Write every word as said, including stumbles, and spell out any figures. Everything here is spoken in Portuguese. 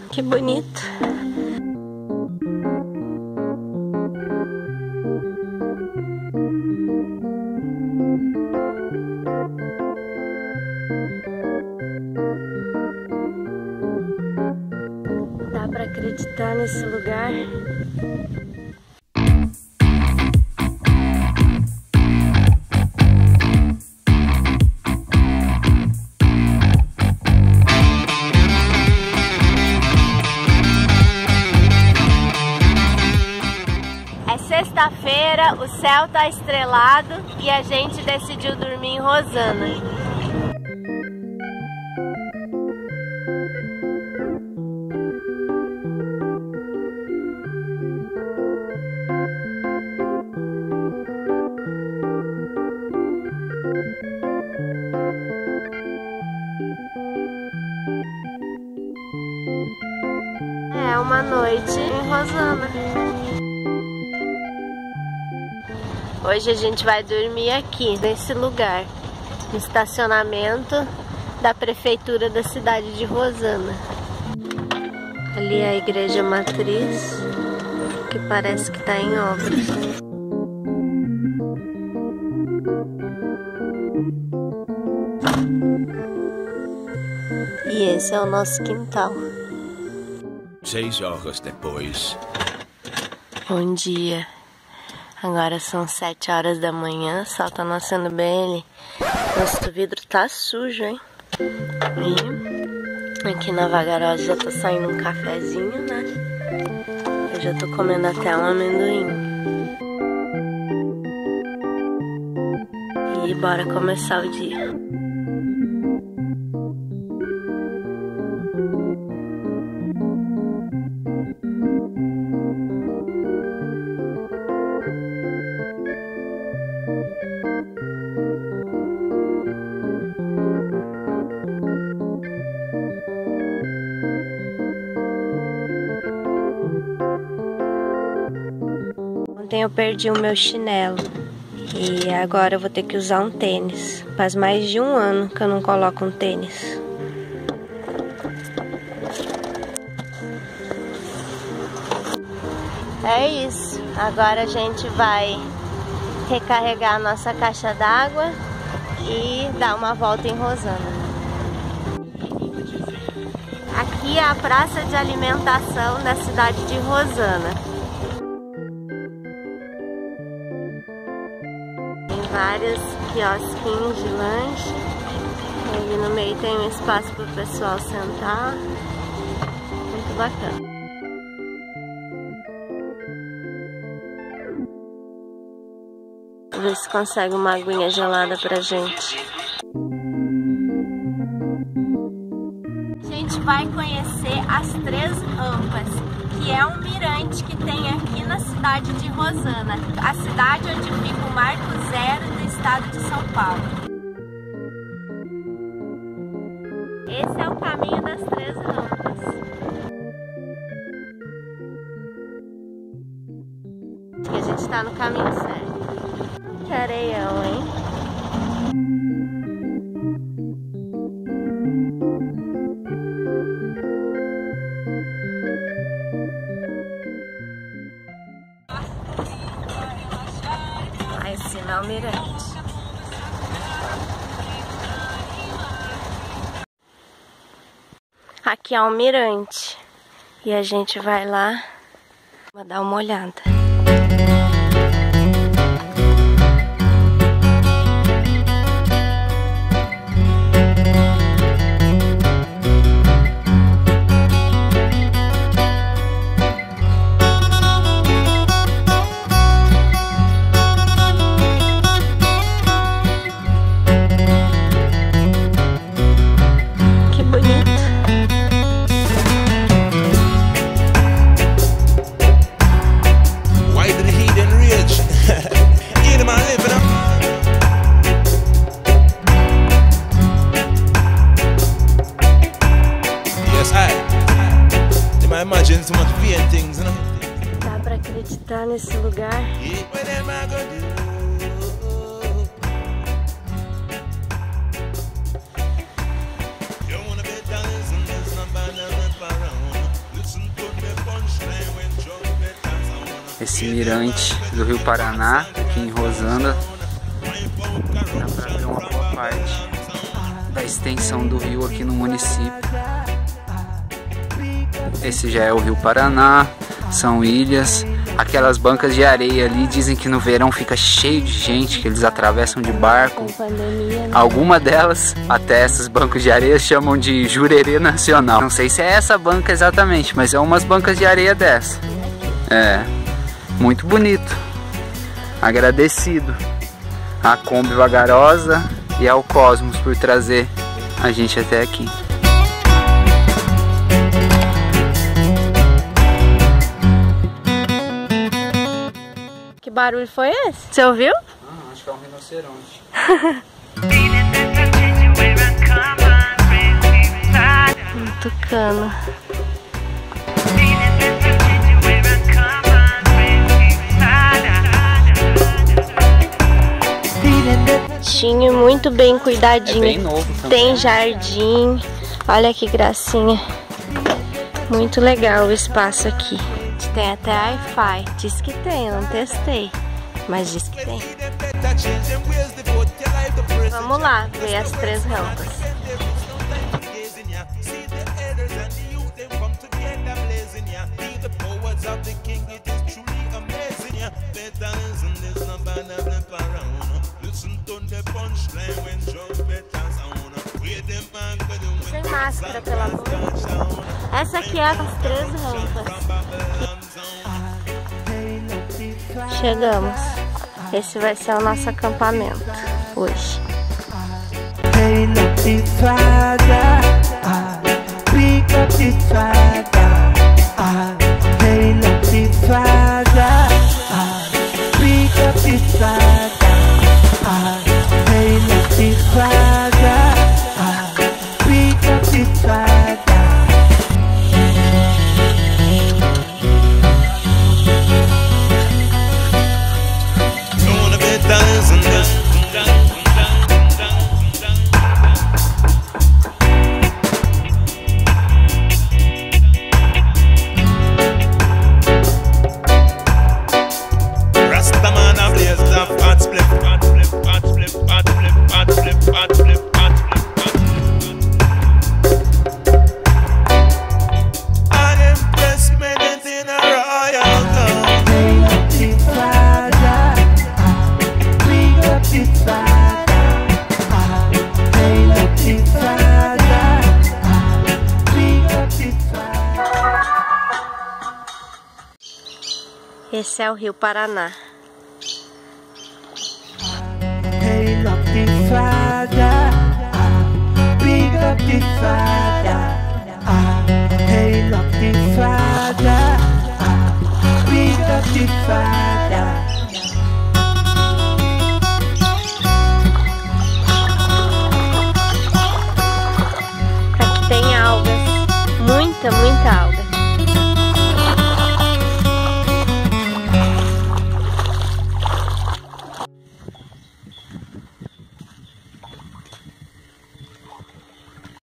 Que bonito. Dá pra acreditar nesse lugar? Sexta-feira, o céu tá estrelado e a gente decidiu dormir em Rosana. É uma noite em Rosana. Hoje a gente vai dormir aqui, nesse lugar, no estacionamento da prefeitura da cidade de Rosana. Ali é a igreja matriz, que parece que está em obras. E esse é o nosso quintal. Seis horas depois. Bom dia. Agora são sete horas da manhã, o sol tá nascendo bem ali. Nosso vidro tá sujo, hein? E aqui na Vagarosa já tá saindo um cafezinho, né? Eu já tô comendo até um amendoim. E bora começar o dia. Ontem eu perdi o meu chinelo e agora eu vou ter que usar um tênis. Faz mais de um ano que eu não coloco um tênis. É isso. Agora a gente vai recarregar a nossa caixa d'água e dar uma volta em Rosana. Aqui é a praça de alimentação da cidade de Rosana. Vários quiosquinhos de lanche. Ali no meio tem um espaço para o pessoal sentar. Muito bacana. Vou ver se consegue uma aguinha gelada pra gente. A gente vai conhecer as Três Rampas, que é um mirante que tem aqui na cidade de Rosana, a cidade onde fica o Marco Zero do estado de São Paulo. Esse é o caminho das Três Rampas. Acho que a gente está no caminho certo. Que areião, hein? Lá em cima é o mirante. Aqui é o mirante. E a gente vai lá dar uma olhada. Dá pra acreditar nesse lugar? esse mirante do Rio Paraná, aqui em Rosana. Dá pra ver uma boa parte da extensão do rio aqui no município. Esse já é o Rio Paraná, são ilhas. Aquelas bancas de areia ali, dizem que no verão fica cheio de gente, que eles atravessam de barco. Pandemia, né? Alguma delas, até esses bancos de areia, chamam de Jurerê Nacional. Não sei se é essa banca exatamente, mas é umas bancas de areia dessa. É, muito bonito. Agradecido à Kombi Vagarosa e ao Cosmos por trazer a gente até aqui. Que barulho foi esse? Você ouviu? Ah, acho que é um rinoceronte. Um tucano. Tinha muito bem cuidadinho. É bem novo também. Tem jardim. Olha que gracinha. Muito legal o espaço aqui. Tem até Wi-Fi. Diz que tem, eu não testei, mas diz que tem. Vamos lá ver as três rampas. Sem máscara, pelo amor. Essa aqui é as três rampas. Chegamos. Esse vai ser o nosso acampamento hoje. Esse é o Rio Paraná. Hey, love the Father, big up the Father. Hey, love the Father, big up the Father. Aqui tem algas, muita, muita alga.